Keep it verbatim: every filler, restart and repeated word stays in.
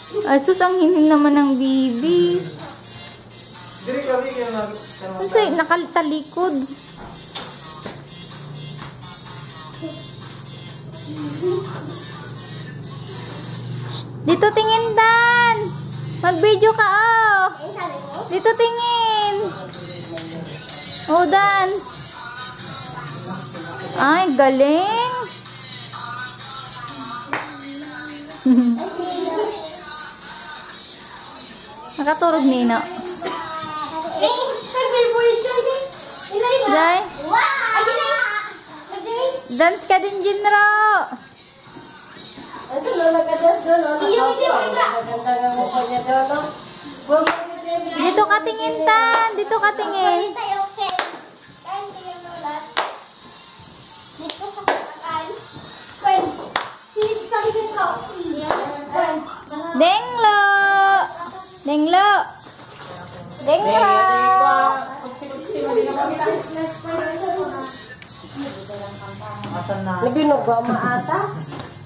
Ay, sus, ang hinhin naman ng bibi. Diri kami yung nag... Kasi nakatalikod. Dito tingin, Dan. Mag-video ka, oh. Dito tingin. Oh, Dan. Ay, galing. Nakaturog, Nino. Jai. Dance ka din, Jinro. Dito ka tingin, Tan. Dito ka tingin. Denglo. Denglo. Denglo. Nabinog ba maata?